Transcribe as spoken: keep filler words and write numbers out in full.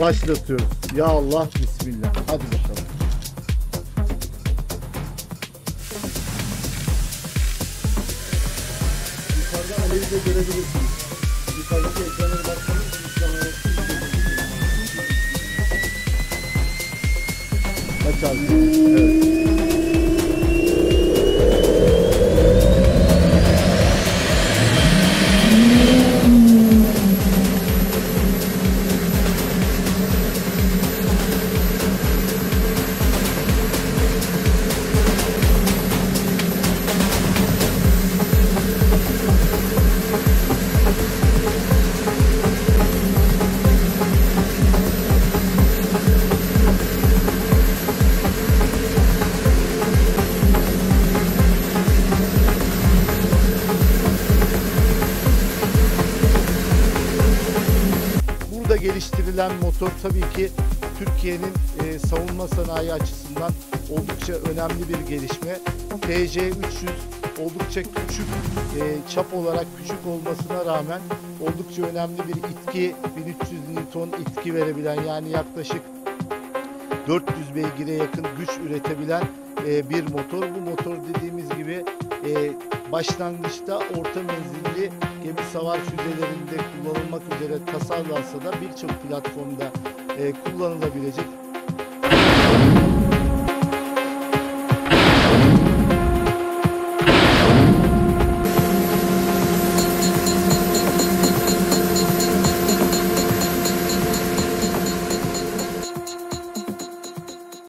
başlatıyoruz. Ya Allah, bismillah. Hadi bakalım. Yukarıdan alevi de görebilirsiniz. Yukarıdaki ekrana baksanız kaç abi? Evet. Burada geliştirilen motor tabii ki Türkiye'nin e, savunma sanayi açısından oldukça önemli bir gelişme. T C üç yüz oldukça küçük, e, çap olarak küçük olmasına rağmen oldukça önemli bir itki, bin üç yüz Newton itki verebilen, yani yaklaşık dört yüz beygire yakın güç üretebilen e, bir motor. Bu motor dediğimiz gibi e, başlangıçta orta menzilli gemi savar füzelerinde kullanılmak üzere tasarlansa da birçok platformda e, kullanılabilecek